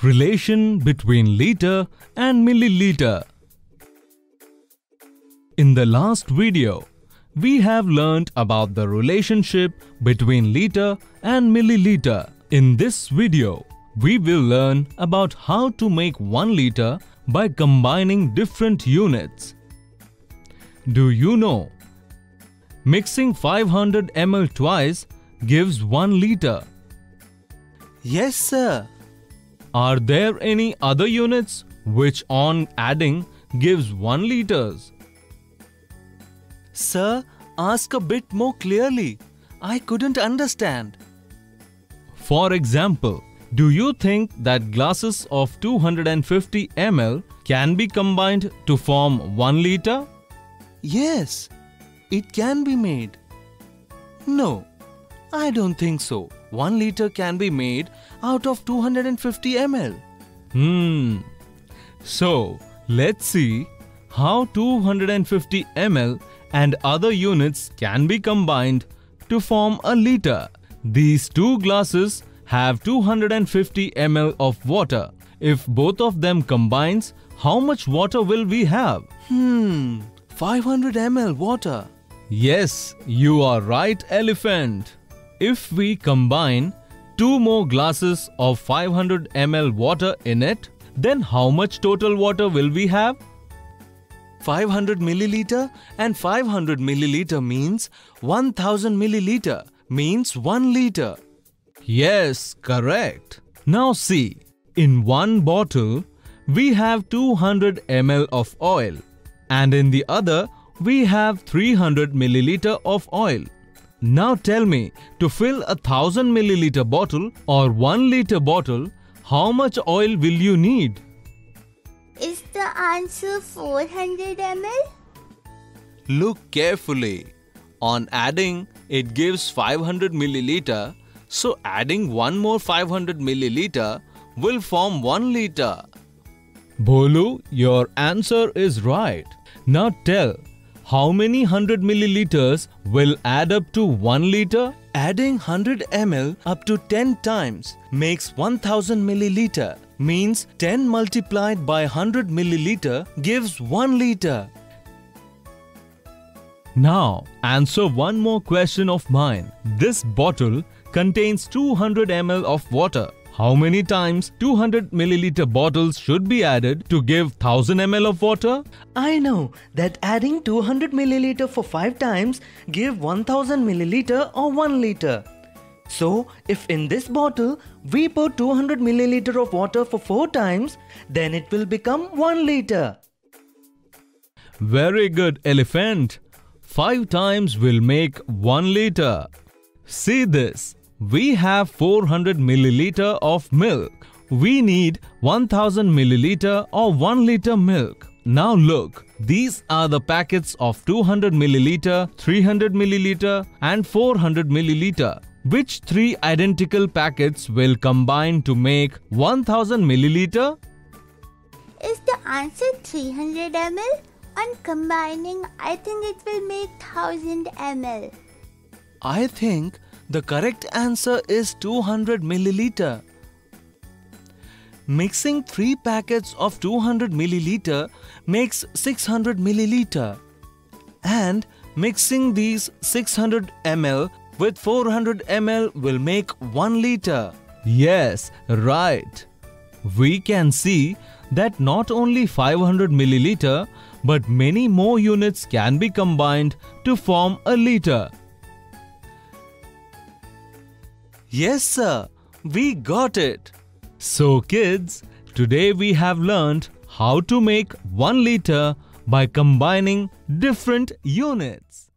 Relation between liter and milliliter. In the last video, we have learnt about the relationship between liter and milliliter. In this video, we will learn about how to make 1 liter by combining different units. Do you know? Mixing 500 ml twice gives 1 liter. Yes, sir. Are there any other units which on adding gives 1 liters? Sir, ask a bit more clearly. I couldn't understand. For example, do you think that glasses of 250 ml can be combined to form 1 liter? Yes, it can be made. No, I don't think so. 1 liter can be made out of 250 ml. So, let's see how 250 ml and other units can be combined to form a liter. These two glasses have 250 ml of water. If both of them combines, how much water will we have? 500 ml water. Yes, you are right, elephant. If we combine 2 more glasses of 500 ml water in it, then how much total water will we have? 500 milliliter and 500 milliliter means 1000 milliliter means 1 liter. Yes, correct. Now see, in one bottle, we have 200 ml of oil and in the other, we have 300 milliliter of oil. Now tell me, to fill a 1000 milliliter bottle or 1 liter bottle, how much oil will you need? Is the answer 400 ml? Look carefully. On adding, it gives 500 milliliter. So adding one more 500 milliliter will form 1 liter. Bholu, your answer is right. Now tell, how many 100 milliliters will add up to 1 liter? Adding 100 ml up to 10 times makes 1000 milliliter. Means 10 multiplied by 100 milliliter gives 1 liter. Now, answer one more question of mine. This bottle contains 200 ml of water. How many times 200 milliliter bottles should be added to give 1000 ml of water? I know that adding 200 milliliter for 5 times give 1000 milliliter or 1 liter. So, if in this bottle we put 200 milliliter of water for 4 times, then it will become 1 liter. Very good, elephant. 5 times will make 1 liter. See this. We have 400 milliliter of milk. We need 1000 milliliter or 1 liter milk. Now look, these are the packets of 200 milliliter, 300 milliliter and 400 milliliter. Which 3 identical packets will combine to make 1000 milliliter? Is the answer 300 ml? On combining, I think it will make 1000 ml. I think the correct answer is 200 milliliter. Mixing 3 packets of 200 milliliter makes 600 milliliter. And mixing these 600 ml with 400 ml will make 1 liter. Yes, right. We can see that not only 500 milliliter but many more units can be combined to form a liter. Yes, sir. We got it. So kids, today we have learned how to make 1 liter by combining different units.